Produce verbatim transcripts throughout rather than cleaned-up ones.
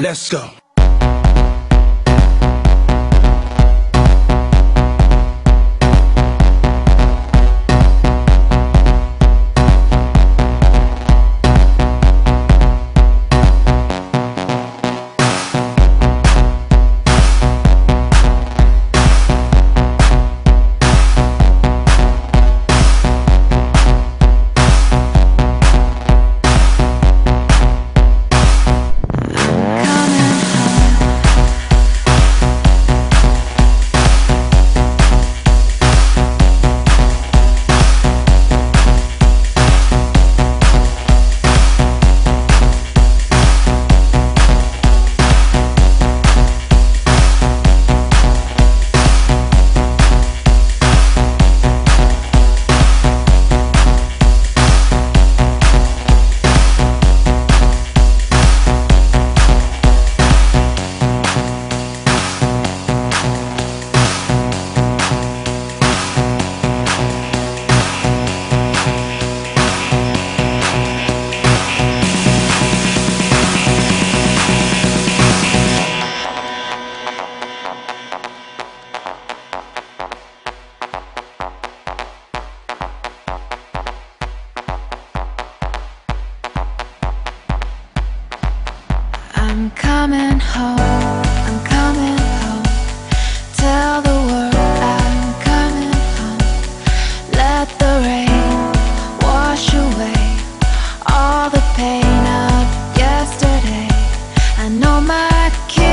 Let's go. I'm coming home, I'm coming home. Tell the world I'm coming home. Let the rain wash away all the pain of yesterday. I know my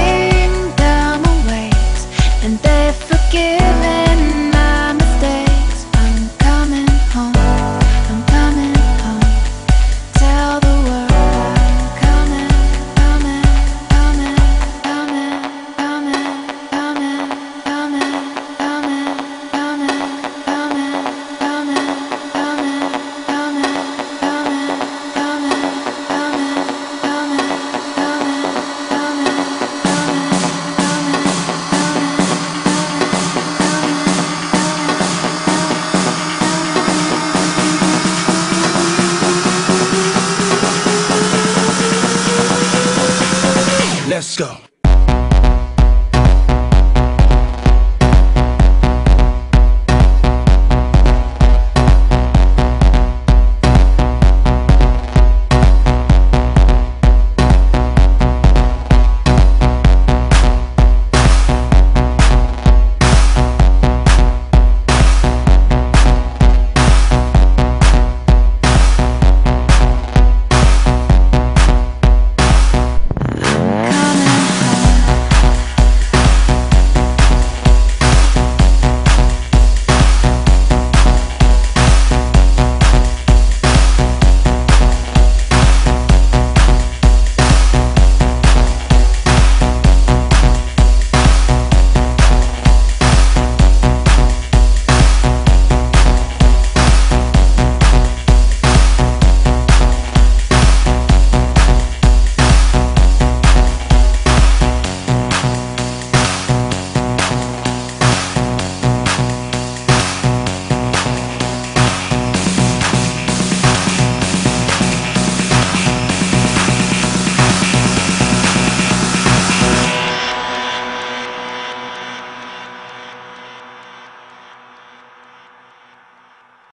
kingdom awaits, and they've forgiven my mistakes. I'm coming home, I'm coming home. Tell the world I'm coming, coming, coming, coming, coming, coming, coming, coming, coming, coming, coming, coming, coming, coming, coming, coming, Let's go.